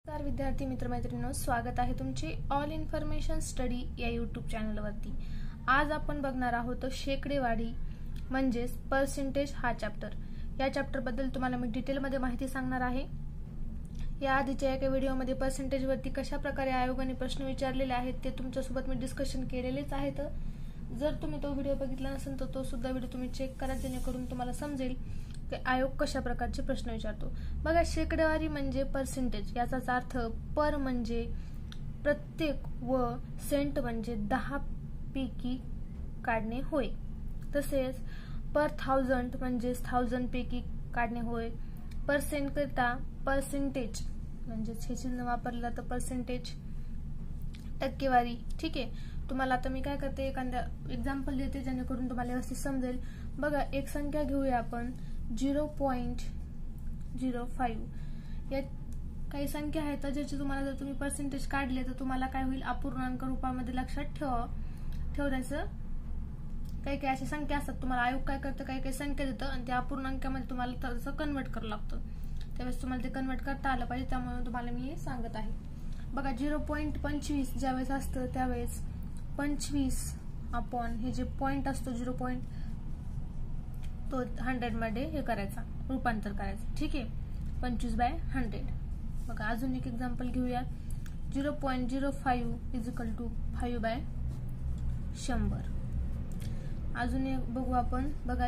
नमस्कार विद्यार्थी मित्रमैत्रिणींनो, स्वागत आहे तुमचे ऑल इन्फॉर्मेशन स्टडी या यूट्यूब चॅनलवरती। आज आपण बघणार आहोत शेकडेवारी म्हणजेच पर्सेंटेज हा चॅप्टर। या चॅप्टर बद्दल तुम्हाला मी डिटेलमध्ये माहिती सांगणार आहे। या आधीच्या एका व्हिडिओमध्ये पर्सेंटेज वरती कशा प्रकारे आयोगाने प्रश्न विचारलेले आहेत ते तुमच्यासोबत मी डिस्कशन केलेलेच आहेत। जर तुम्ही तो व्हिडिओ बघितला नसेल तर तो सुद्धा व्हिडिओ तुम्ही चेक करा, जेणेकरून तुम्हाला समजेल की आयोग कशा प्रकारचे प्रश्न विचारतो। बघा, शेकडेवारी म्हणजे पर्सेंटेज, याचाच अर्थ पर म्हणजे प्रत्येक व सेंट म्हणजे 10 पैकी काढणे होय। तसेच पर 1000 म्हणजे 1000 पैकी काढणे होय। पर्सेंट करता पर्सेंटेज म्हणजे हे चिन्ह वापरलं तर पर्सेंटेज टक्केवारी। ठीक आहे, तुम्हाला आता मी काय करते, एखादा एक्झाम्पल देते जेणेकरून तुम्हाला व्यवस्थित समजेल। बघा, एक संख्या घेऊया आपण 0.05। या काही संख्या आहेत ज्याची तुम्हाला जर तुम्ही पर्सेंटेज काढले तर तुम्हाला काय होईल, अपूर्णांक रूपामध्ये लक्षात ठेवायचं। काही काही अशा संख्या असतात, तुम्हाला आयोग काय करतं, काही काही संख्या देतं आणि त्या अपूर्णांकामध्ये तुम्हाला तसं कन्वर्ट करावं लागतं। त्यावेळेस तुम्हाला ते कन्वर्ट करता आलं पाहिजे, त्यामुळे तुम्हाला मी हे सांगत आहे। बघा, 0.25 ज्यावेळेस असतं त्यावेळेस 25 अपॉन हे जे पॉइंट असतो 0. तो 100 मध्ये हे करायचा, रूपांतर करायचं। ठीक आहे, 25/100। बघा, अजून एक एक्झाम्पल घेऊया, 0.05 = 5/100। अजून एक बघू आपण। बघा,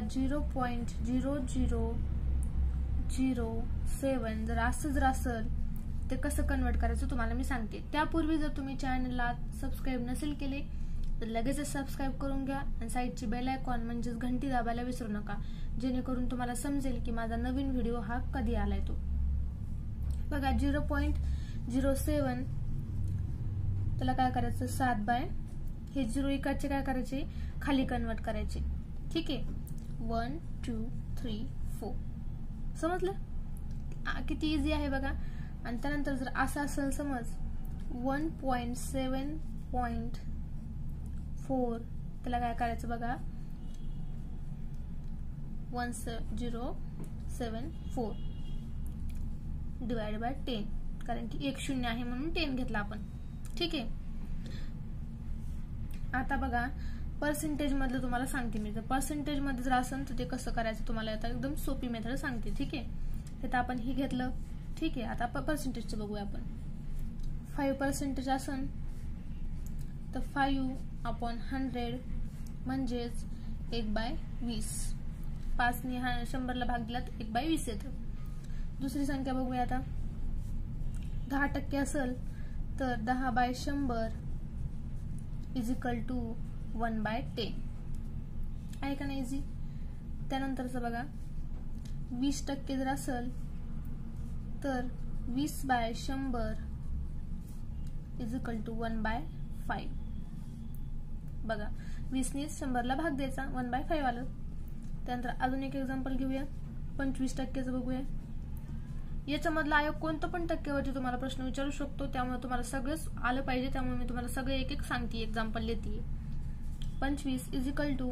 0.0007 जर असेल ते कसं कन्वर्ट करायचं तुम्हाला मी सांगते। त्यापूर्वी जर तुम्ही चॅनलला सबस्क्राईब नसेल केले तर लगेच सबस्क्राईब करून घ्या आणि साईडची बेल आयकॉन म्हणजेच घंटी दाबायला विसरू नका, जेणेकरून तुम्हाला समजेल की माझा नवीन व्हिडिओ हा कधी आलाय तो। बघा, 0.07 त्याला काय करायचं, 7/, हे 0 इकडचे काय करायचे, खाली कन्वर्ट करायचे। ठीक आहे, 1 2 3 4 समजलं? किती इझी आहे बघा। आणि त्यानंतर जर असं असेल समज 1.7.4 त्याला काय करायचं बघा, 1074 डिवाइड बाय 10, कारण की एक 0 आहे म्हणून 10 घेतला आपण। ठीक आहे, आता बघा पर्सेंटेज मधलं तुम्हाला सांगते मी। जर पर्सेंटेज मध्ये जर असेल तर ते कसं करायचं तुम्हाला आता एकदम सोपी मेथड सांगते। ठीक आहे, तर आपण हे घेतलं। ठीक आहे, आता पर्सेंटेजचं बघूया आपण। 5% असेल तर 5/100 म्हणजेच 1/20। 5 ने 100ला भाग दिला तर 1/20 येतं। दुसरी संख्या बघूया आता, 10% असेल तर 10/100 = 1/10 आहे का नाही इझी। त्यानंतरचं बघा, 20% जर असेल तर 20/100 = 1/5। बघा, 20 ने 100ला भाग द्यायचा, 1/5 आलं। त्यानंतर अजून एक एक्झाम्पल घेऊया, 25%चं बघूया। याच्यामधला आयोग कोणतं पण टक्केवरती तुम्हाला प्रश्न विचारू शकतो, त्यामुळे तुम्हाला सगळंच आलं पाहिजे, त्यामुळे मी तुम्हाला सगळे एक एक सांगते, एक्झाम्पल देते। 25 =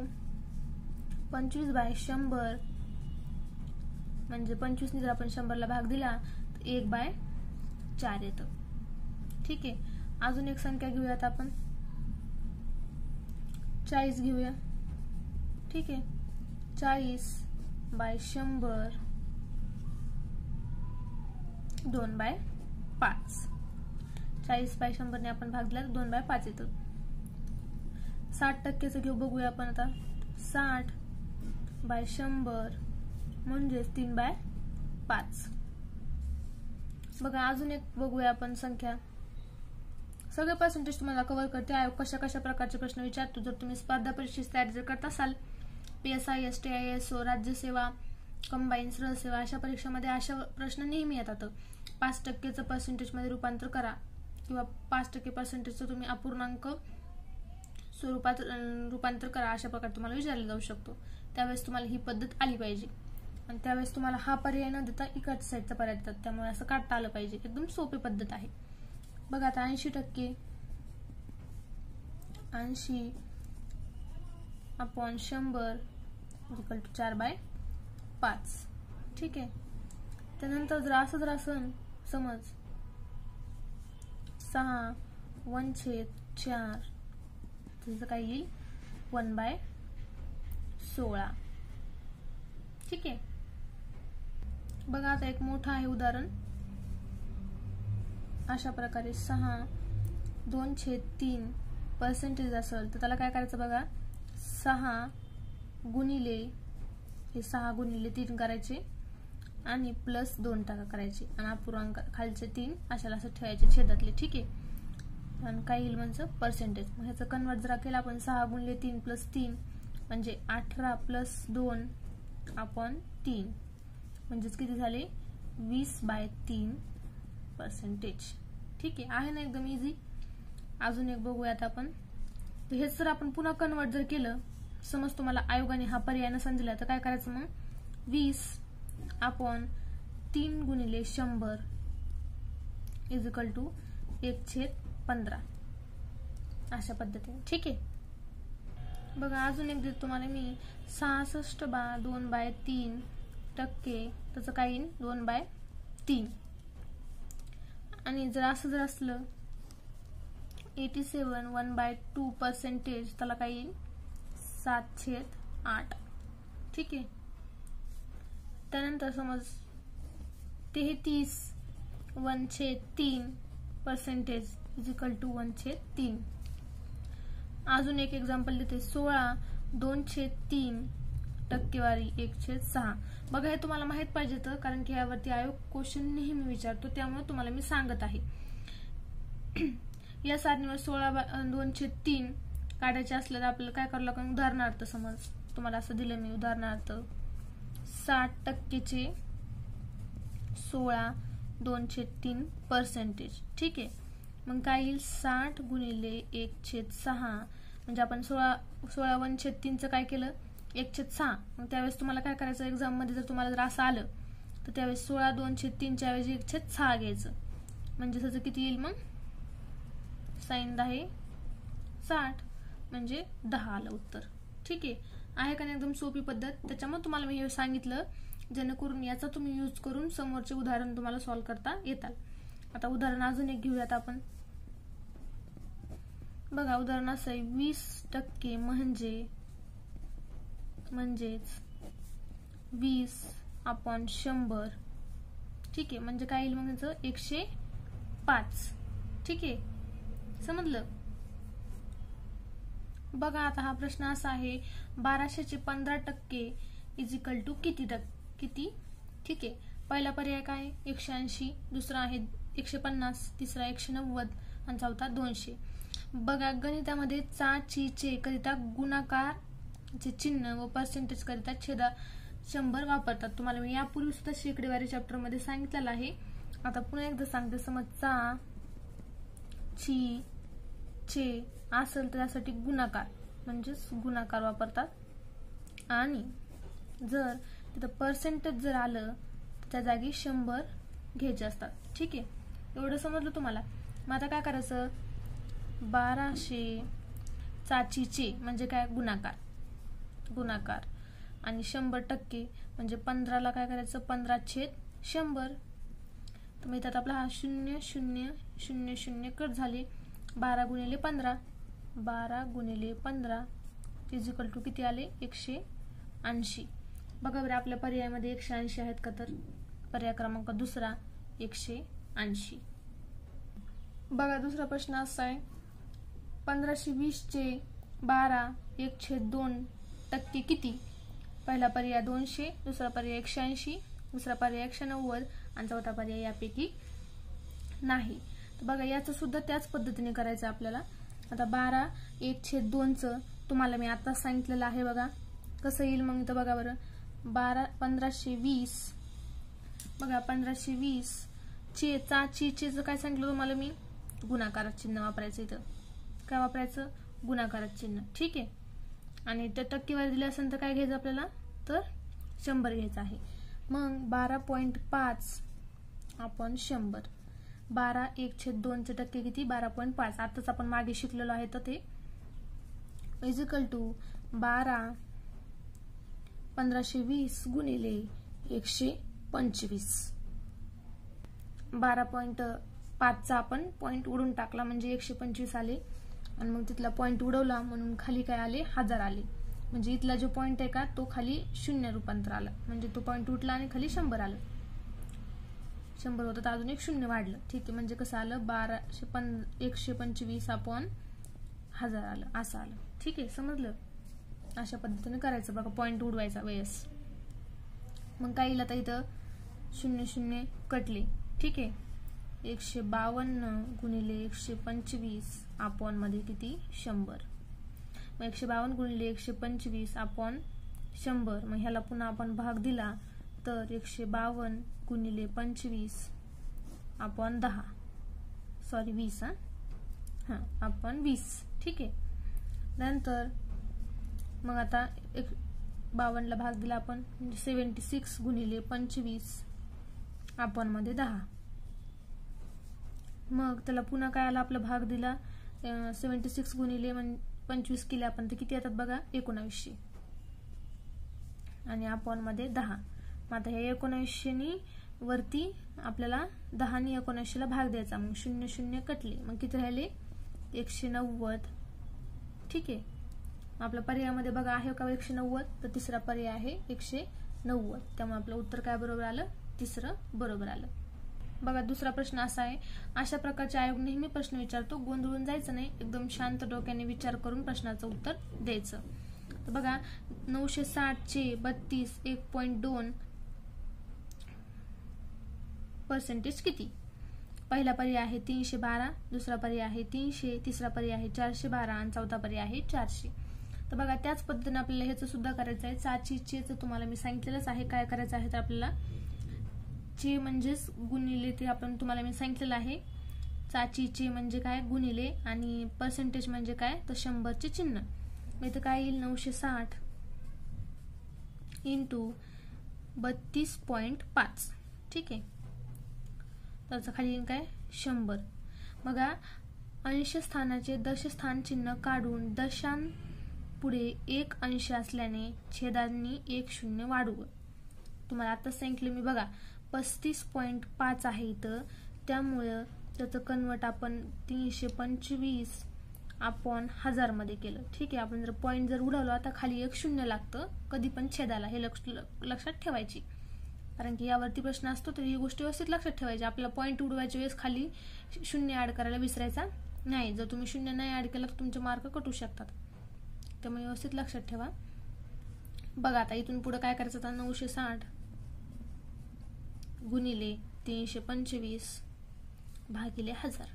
25/100 म्हणजे 25 ने जर आपण 100ला भाग दिला तर 1/4 येतं। ठीक आहे, अजून एक संख्या घेऊयात आपण, 40 घेऊया। ठीक आहे, 40/100 2/5। 40/100 ने आपण भाग दिला तर 2/5 येतं। 60%चं घेऊ बघूया आपण आता, 60/100 म्हणजे 3/5। बघा, अजून एक बघूया आपण संख्या। सगळे पर्सेंटेज तुम्हाला कव्हर करते आयोग कशा कशा प्रकारचे प्रश्न विचारतो। जर तुम्ही स्पर्धा परीक्षेची तयारी जर करत असाल, PSI STI SO राज्यसेवा कंबाईन सरळ सेवा, अशा परीक्षांमध्ये अशा प्रश्न नेहमी येतात। 5%चं पर्सेंटेज मध्ये रूपांतर करा किंवा 5% पर्सेंटेजचं तुम्ही अपूर्णांक स्वरूपात रूपांतर करा, अशा प्रकारे तुम्हाला विचारले जाऊ शकतो। त्यावेळेस तुम्हाला ही पद्धत आली पाहिजे आणि त्यावेळेस तुम्हाला हा पर्याय न देता इकडच्या साईडचा पर्याय देतात, त्यामुळे असं काढता आलं पाहिजे। एकदम सोपी पद्धत आहे। बघा, आता 80% 80/100 = 4/5। ठीक आहे, त्यानंतर जर असं असेल समज 6/1/4 त्याचं काय येईल 1/16. ठीक आहे. बघा आता एक मोठं आहे उदाहरण. अशा प्रकारे 6/2/3% असेल तर त्याला काय करायचं बघा, 6 गुणिले हे 6 गुणिले 3 करायचे आणि प्लस 2 टाका करायचे आणि अपूर्णांक खालचे 3 अशाला असं ठेवायचे छेदातले. ठीक आहे. आणि काय येईल म्हणजे पर्सेंटेज. मग ह्याचं कन्वर्ट जरा केलं आपण 6 गुणिले 3 प्लस 3 म्हणजे 18 प्लस 2/3 म्हणजेच किती झाले 20/3%. ठीक आहे ना एकदम इझी. अजून एक बघूयात आपण. तर हेच जर आपण पुन्हा कन्वर्ट जर केलं, समज तुम्हाला आयोगाने हा पर्याय नसेल दिला तर काय करायचं मग 20/3 गुणिले 100 = 1/15 अशा पद्धतीने. ठीक आहे. बघा अजून एक देतो तुम्हाला मी 66/2/3% त्याचं काय येईल 2/3. आणि जर असं जर असलं 87/1/2% त्याला काय येईल 7/8. ठीक आहे. त्यानंतर समज 33/1/3% = 1/3. अजून एक एक्झाम्पल देते 16/2/3 टक्केवारी 1/6. बघा हे तुम्हाला माहित पाहिजे तर, कारण की यावरती आयोग क्वेश्चन नेहमी विचारतो, त्यामुळे तुम्हाला मी सांगत आहे. या सारणीवर 16/2/3 काढायचे असल्यास आपल्याला काय करावं लागेल. उदाहरणार्थ समज तुम्हाला असं दिलं मी उदाहरणार्थ 60% 16/2/3%. ठीक आहे. मग काय येईल 60 गुणिले 1/6 म्हणजे आपण 16/1/3 काय केलं 1/6. मग त्यावेळेस तुम्हाला काय करायचं एक्झाम मध्ये जर तुम्हाला जर असं आलं तर त्यावेळेस 16/2/3 च्या ऐवजी 1/6 घ्यायचं. म्हणजे त्याचं किती येईल मग sin 10 60 म्हणजे 10 आलं उत्तर. ठीक आहे का नाही एकदम सोपी पद्धत. त्याच्यामुळे तुम्हाला मी हे सांगितलं जेणेकरून याचा तुम्ही यूज करून समोरचे उदाहरण तुम्हाला सॉल्व्ह करता येतात. आता उदाहरण अजून एक घेऊयात आपण. बघा उदाहरण असं आहे 20% म्हणजेच 20/100. ठीक आहे. म्हणजे काय येईल मग याचं 105. ठीक आहे. समजलं. बघा आता हा प्रश्न असा आहे 1200चे 15% = किती. ठीक आहे. पहिला पर्याय काय 180, दुसरा आहे 150, तिसरा 190 आणि चौथा 200. बघा गणितामध्ये चा ची चे करिता गुणाकारचे चिन्ह व पर्सेंटेज करिता छेदा 100 वापरतात. तुम्हाला मी यापूर्वी सुद्धा शेकडेवारी चॅप्टर मध्ये सांगितलेलं आहे. आता पुन्हा एकदा सांगते. समज चा ची चे असेल तर त्यासाठी गुणाकार म्हणजेच गुणाकार वापरतात. आणि जर तिथं पर्सेंटेज जर आलं तर त्या जागी 100 घ्यायचे असतात. ठीक आहे. एवढं समजलं तुम्हाला. मग आता काय करायचं 1200 चाचीचे म्हणजे काय गुणाकार आणि 100% म्हणजे 15ला काय करायचं 15/100. तर मग इथं आपला हा 0 0 0 0 कट झाले. 12 गुणिले 15 = किती आले 180. बघा बरं आपल्या पर्यायामध्ये 180 आहेत का तर पर्याय क्रमांक दुसरा 180. बघा दुसरा प्रश्न असा आहे 1520चे 12 1/2% किती. पहिला पर्याय 200, दुसरा पर्याय 180, दुसरा पर्याय 190 आणि चौथा पर्याय यापैकी नाही. तर बघा याचं सुद्धा त्याच पद्धतीने करायचं आपल्याला. आता 12 1/2 तुम्हाला मी आता सांगितलेलं आहे. बघा कसं येईल मग इथं बघा बरं 1520. बघा 1520 चे काय सांगितलं तुम्हाला मी गुणाकारात चिन्ह वापरायचं. इथं काय वापरायचं गुणाकारात चिन्ह. ठीक आहे. आणि त्या टक्केवारी दिली असेल तर काय घ्यायचं आपल्याला तर 100 घ्यायचं आहे. मग 12.5 आपण 100 12 1/2 टक्के किती 12.5. आताच आपण मागे शिकलेलो आहे तर ते = 12 1520 गुणिले 125. 5चा आपण पॉइंट उडून टाकला म्हणजे 125 आले आणि मग तिथला पॉइंट उडवला म्हणून खाली काय आले 1000 आले. म्हणजे इथला जो पॉइंट आहे का तो खाली 0 रूपांतर आला म्हणजे तो पॉइंट उठला आणि खाली 100 आलं. 100 होतं तर अजून एक 0 वाढलं. ठीक आहे, म्हणजे कसं आलं 125 अपॉन 1000 आलं असं आलं. ठीक आहे, समजलं. अशा पद्धतीने करायचं बघा पॉइंट उडवायचा वेळेस. मग काय येईल आता इथं 0 0 कटले. ठीक आहे, 152 गुणिले 125 अपॉन मध्ये किती 100. मग 152 गुणिले 125 अपॉन 100. मग ह्याला पुन्हा आपण भाग दिला तर 152 गुणिले 25 अपॉन 10 सॉरी 20 अपॉन 20. ठीक आहे, नंतर मग आता 52 ला भाग दिला आपण म्हणजे 76 गुणिले 25 अपॉन मध्ये 10. मग त्याला पुन्हा काय आला आपला भाग दिला 76 गुणिले 25 केले आपण तर किती येतात बघा 1900 आणि अपॉन मध्ये 10. मग आता हे 1900 नी वरती आपल्याला 10 नी 1900 ला भाग द्यायचा. मग 0 0 कटले मग किती राहिले 190. ठीक आहे, आपल्या पर्यायामध्ये बघा आहे का 190 तर तिसरा पर्याय आहे 190. त्यामुळे आपलं उत्तर काय बरोबर आलं तिसरं बरोबर आलं. बघा दुसरा प्रश्न असा आहे, अशा प्रकारचे आयोग नेहमी प्रश्न विचारतो, गोंधळून जायचं नाही, एकदम शांत डोक्याने विचार करून प्रश्नाचं उत्तर द्यायचं. तर बघा 960 चे 32 1.2% किती. पहिला पर्याय आहे 312, दुसरा पर्याय आहे 300, तिसरा पर्याय आहे 412 आणि चौथा पर्याय आहे 400. तर बघा त्याच पद्धतीने आपल्याला ह्याचं सुद्धा करायचं आहे. चाचीचेच तुम्हाला मी सांगितलेलंच आहे काय करायचं आहे तर आपल्याला चे म्हणजेच गुणिले ते आपण तुम्हाला मी सांगितलेलं आहे. चाचीचे म्हणजे काय गुणिले आणि पर्सेंटेज म्हणजे काय तर 100 चे चिन्ह. मग इथं काय येईल 960 इंटू 32.5. ठीक आहे, त्याचं खाली येईल काय 100. बघा अंश स्थानाचे दशस्थान चिन्ह काढून दशांश पुढे 1 अंश असल्याने छेदांनी 1 0 वाढवू. तुम्हाला आता सांगितलं मी बघा 35.5 आहे इथं, त्यामुळं त्याचं कन्वर्ट आपण 325 अपॉन 1000 मध्ये केलं. ठीक आहे, आपण जर पॉइंट जर उडवला तर खाली 1 0 लागतं कधी पण छेदाला, हे लक्षात ठेवायची. कारण की यावरती प्रश्न असतो तर ही गोष्ट व्यवस्थित लक्षात ठेवायची. आपल्याला पॉइंट उडवायच्या वेळेस खाली 0 ऍड करायला विसरायचा नाही. जर तुम्ही 0 नाही ऍड केला तर तुमचे मार्क कटू शकतात, त्यामुळे व्यवस्थित लक्षात ठेवा. बघा आता इथून पुढे काय करायचं आता 960 गुणिले 325 भागिले 1000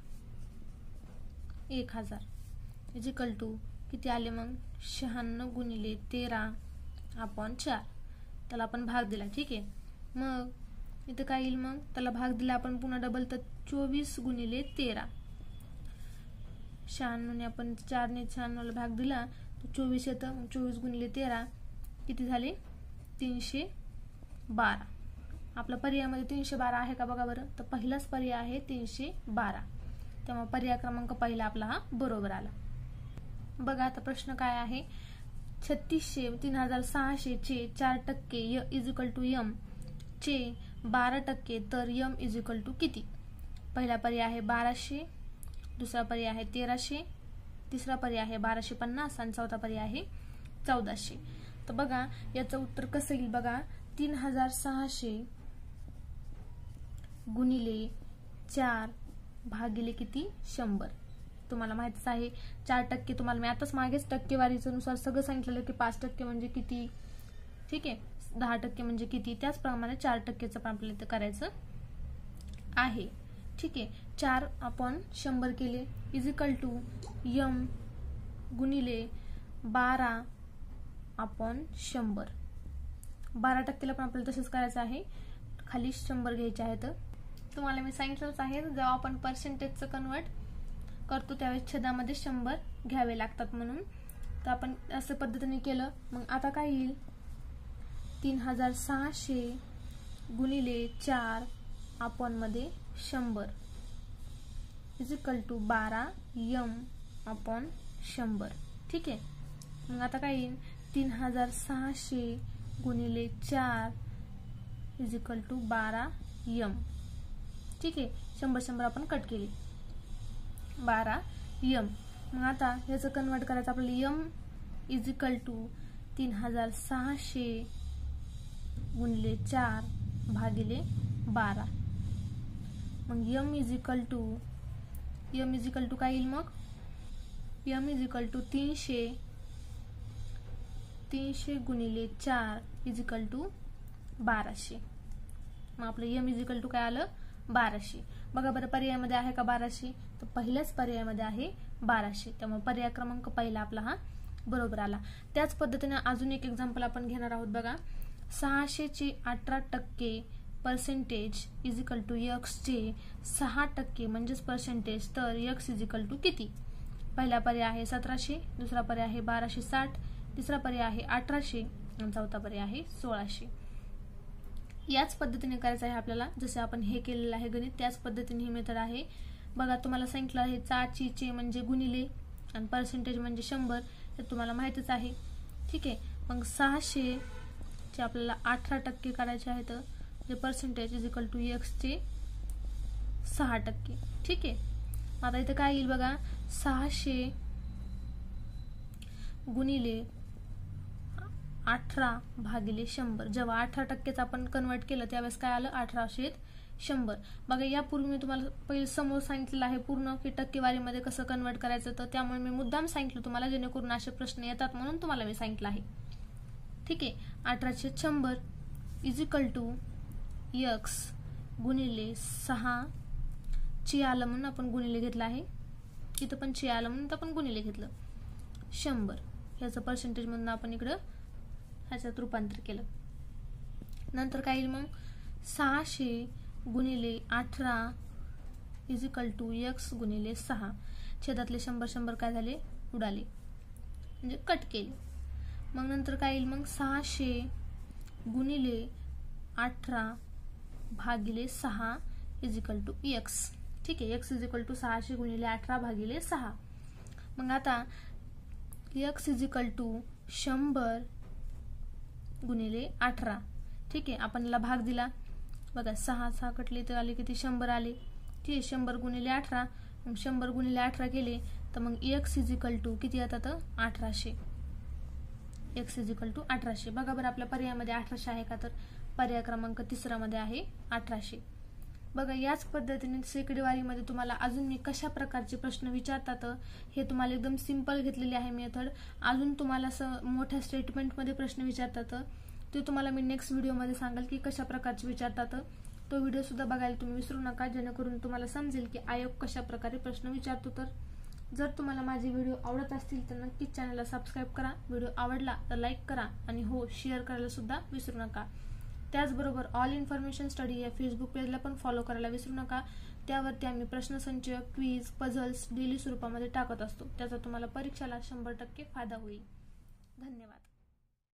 1000 इक्वल टू किती आले मग 96 गुणिले 13 अपॉन 4. त्याला आपण भाग दिला. ठीक आहे, मग इथं काय येईल मग त्याला भाग दिला आपण पुन्हा डबल तर 24 गुणिले 13. 96 ने आपण 4 ने 96 ला भाग दिला तर 24 येतं. मग 24 गुणिले 13 किती झाले 312. आपला पर्यायामध्ये 312 आहे का बघा बरं, तर पहिलाच पर्याय आहे 312. त्यामुळे पर्याय क्रमांक पहिला आपला हा बरोबर आला. बघा आता प्रश्न काय आहे 36,600 चे 4% इज इक्वल टू m चे 12% तर m इज इक्वल टू किती. पहिला पर्याय आहे 1200, दुसरा पर्याय आहे 1300, तिसरा पर्याय आहे 1250 आणि चौथा पर्याय आहे 1400. तर बघा याचं उत्तर कसं येईल बघा 3600 गुणिले 4 भागिले किती 100. तुम्हाला माहितीच आहे 4% तुम्हाला मी आताच मागेच टक्केवारीच्या नुसार सगळं सांगितलेलं की 5% म्हणजे किती. ठीक आहे, 10% म्हणजे किती, त्याचप्रमाणे 4%चं पण आपल्याला इथं करायचं आहे. ठीक आहे, 4 अपॉन 100 केले इज इक्वल टू m गुणिले 12 अपॉन 100. 12%ला पण आपल्याला तसंच करायचं आहे, खाली 100 घ्यायचे आहेत. तुम्हाला मी सांगितलंच आहे जेव्हा आपण पर्सेंटेजचं कन्वर्ट करतो त्यावेळेस छेदामध्ये 100 घ्यावे लागतात म्हणून. तर आपण असं पद्धतीने केलं. मग आता काय येईल 3600 गुणिले 4 अपॉन मध्ये 100 is equal to 12 m upon 100. ठीक आहे, मग आता काय येईल 3600 गुणिले 4 इज इक्वल टू 12 m. ठीक आहे, 100 आपण कट केले. 12 यम. मग आता याचं कन्वर्ट करायचं आपल्याला. यम इज इक्वल टू 3600 गुणिले 4 भागिले 12. मग यम इज इक्वल टू काय येईल मग. यम इज इक्वल टू 300 गुणिले 4 इज इक्वल टू 1200. मग आपलं यम इज इक्वल टू काय आलं 1200. बघा बरं पर्यायामध्ये आहे का 1200, तर पहिल्याच पर्यायामध्ये आहे 1200. त्यामुळे पर्याय क्रमांक पहिला आपला हा बरोबर आला. त्याच पद्धतीने अजून एक एक्झाम्पल आपण घेणार आहोत. बघा 600 चे 18% percentage is equal to x चे 6% म्हणजेच पर्सेंटेज. तर एक्स इज इक्वल टू किती. पहिला पर्याय आहे 1700, दुसरा पर्याय आहे 1260, तिसरा पर्याय आहे 1800 आणि चौथा पर्याय आहे 1600. याच पद्धतीने करायचं आहे आपल्याला. जसे आपण हे केलेलं आहे गणित त्याच पद्धतीने ही मेथड आहे. बघा तुम्हाला सांगितलं आहे चे म्हणजे गुणिले आणि पर्सेंटेज म्हणजे 100 हे तुम्हाला माहितीच आहे. ठीक आहे. मग 600 चे आपल्याला 18% काढायचे आहेत. जे percentage is equal to x चे 6%. ठीक आहे. आता इथे काय येईल बघा 600 गुणिले 18 भागिले 100. जेव्हा 18%च आपण कन्वर्ट केलं त्यावेळेस काय आलं 1800. बघा यापूर्वी मी तुम्हाला पहिले समोर सांगितलेलं आहे पूर्ण की टक्केवारीमध्ये कसं कन्वर्ट करायचं. तर त्यामुळे मी मुद्दाम सांगितलं तुम्हाला जेणेकरून असे प्रश्न येतात म्हणून तुम्हाला मी सांगितलं आहे. ठीक आहे. 1800 इज इक्वल टू एक्स गुणिले 6 ची आलं म्हणून आपण गुणिले घेतलं आहे. इथं पण ची आलं म्हणून आपण गुणिले घेतलं 100. ह्याचं पर्सेंटेज म्हणून आपण इकडं ह्याच्यात रूपांतर केलं. नंतर काय येईल मग 600 गुणिले 18 इज इक्वल टू एक्स गुणिले 6. छेदातले 100 काय झाले उडाले म्हणजे कट केले. मग नंतर काय येईल मग 600 गुणिले 18 भागिले 6 इज इक्वल टू एक्स. ठीक आहे. एक्स इज इक्वल टू 600 गुणिले 18 भागिले 6. मग आता एक्स इज इक्वल टू 100 गुणिले 18. ठीक आहे. आपण याला भाग दिला. बघा 6 कटले तर आले किती 100 आले. ठीक आहे. 100 गुणिले 18. मग 100 गुणिले 18 केले तर मग एक्स इज इक्वल टू किती येतात 1800. X is equal to 1800. बघा बरं आपल्या पर्यायामध्ये 1800 आहे का, तर पर्याय क्रमांक 3 मध्ये आहे 1800. बघा याच पद्धतीने शेकडेवारीमध्ये तुम्हाला अजून मी कशा प्रकारचे प्रश्न विचारतात हे तुम्हाला एकदम सिंपल घेतलेले आहे मेथड. अजून तुम्हाला मोठ्या स्टेटमेंटमध्ये प्रश्न विचारतात ते तुम्हाला मी नेक्स्ट व्हिडिओमध्ये सांगाल की कशा प्रकारचे विचारतात. तो व्हिडिओ सुद्धा बघायला तुम्ही विसरू नका जेणेकरून तुम्हाला समजेल की आयोग कशा प्रकारे प्रश्न विचारतो. तर जर तुम्हाला माझे व्हिडिओ आवडत असतील तर नक्कीच चॅनलला सबस्क्राईब करा. व्हिडिओ आवडला तर लाईक करा आणि हो शेअर करायला सुद्धा विसरू नका. त्याचबरोबर ऑल इन्फॉर्मेशन स्टडी या फेसबुक पेजला पण फॉलो करायला विसरू नका. त्यावरती आम्ही प्रश्नसंच, क्विज, पझल्स डेली स्वरूपामध्ये टाकत असतो. त्याचा तुम्हाला परीक्षेला 100% फायदा होईल. धन्यवाद.